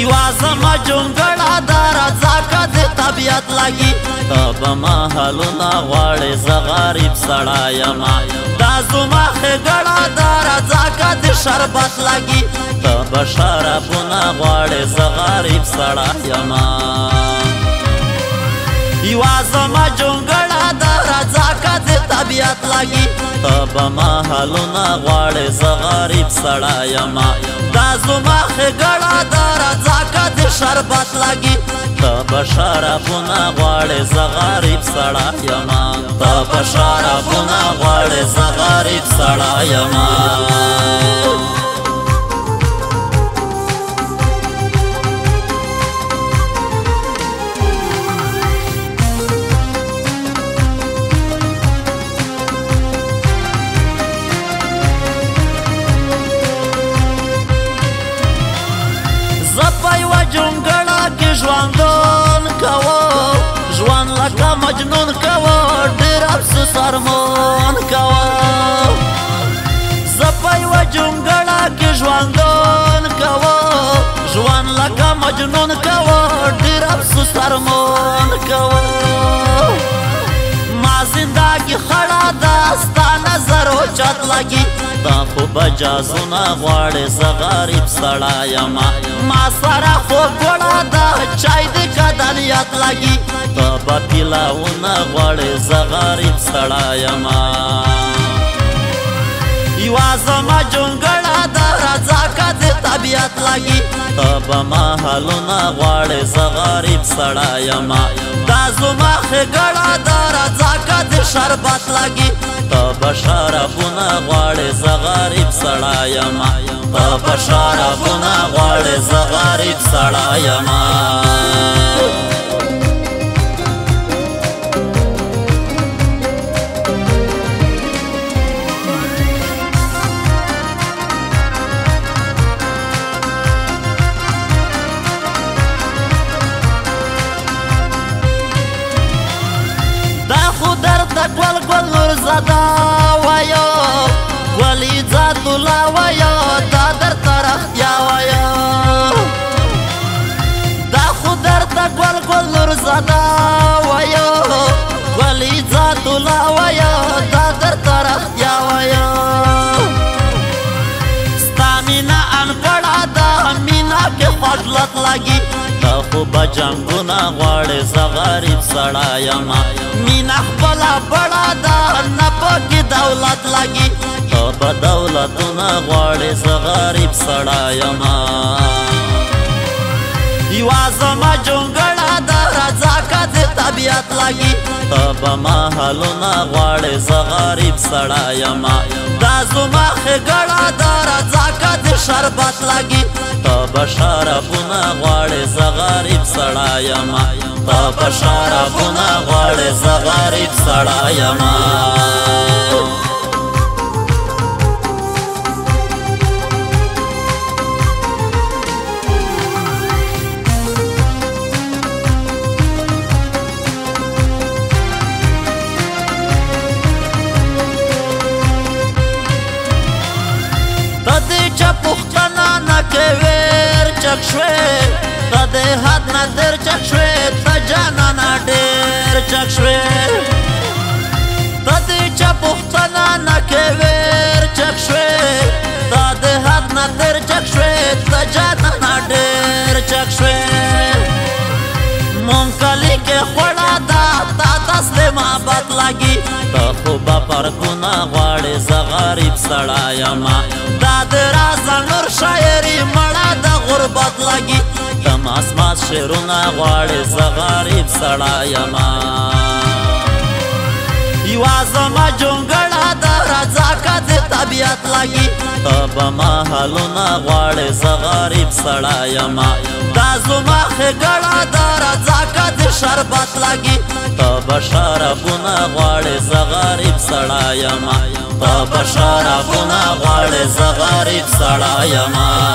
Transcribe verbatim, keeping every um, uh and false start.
یوا زما جونګړه دا راځه که د طبیعت لګي ته به محلونه غواړې زه غریب سړی یمه دا زما ښېګړه دا راځه که د شربت لګي ته به شرابونه غواړې زه غریب سړی یمه یوا زما جونګړه دا راځه که د طبیعت لګي ته به محلونه غواړې زه غریب سړی یمه دا زما ښېګړه دا راځه که د شربت لګي ته به شرابونه غواړې زه غریب سړی یمه ته به شرابونه غواړې زه غریب سړی یمه جونګړه کې ژوندون کوو ژوند لکه مجنون کوو ډېر افسوس ارمان کوو زه په یوه جونګړه کې ژوندون کوو ژوند لکه مجنون کوو ډېر افسوس ارمان کوو ما زندګي خړه ده ستا نظر اوچت لګي تا خو به جازونه غواړې زه غریب سړی یمه ما سره خو ګوړه ده چای د کدنیت لګي ته به پیلاونه غواړې زه غریب سړی یمه یوه زما جونګړه ده راځه که د طبیعت لګي ته به محلونه غواړې زه غریب سړی یمه دا زما ښېګړه ده راځه که د شربت لګي ته به شرابونه غواړې زه غریب سړی یمه ته به شرابونه غواړې زه غریب سړی یمه ګل ګل نور زده وایو ګلي ذات الله وایو دا درته رښتیا وایو دا خو درته ګل ګل نور زده وایو ګلي ذات الله وایو دا درته رښتیا وایو ستا مینه انګړه ده مینه کې خجلت لګي ته خو به جنګونه غواړې زه غریب سړی یمه مینه خپله بړه ده نه پکې دولت لګي ته به دولتونه غواړې زه غریب سړی یمه یوه زما جونګړه ده راځه که د طبیعت لګي ته به محلونه غواړې زه غریب سړی یمه دا زما ښېګړه ده راځه که د شربت لګي ته به شرابونه غواړې زه غریب سړی یمه ته به شرابونه غواړې زه غریب سړی یمه چک شوې ته د حد نه در چک شوې ته جانانه ډېر چک شوې ته د چا پوښتنه نه کوې چک شوې ته د حد نه در چک شوې ته جانانه ډېر چک شوې مونږ کلي کې خوړه ده تا تسلې محبت لګي ته خو به پرکونه غواړې زه غریب سړی یمه دا د رازه نور شاعري مړه د غربت لګي ته ماس ماس شعرونه غواړې زه غریب سړی یمه یوه زما جونګړه ده راځه که د طبیعت لګي ته به محلونه غواړې زه غریب سړی یمه دا زما ښېګړه ده راځه که د شربت لګي ته به شرابونه غواړې زه غریب سړی یمه ته به شرابونه غواړې زه غریب سړی یمه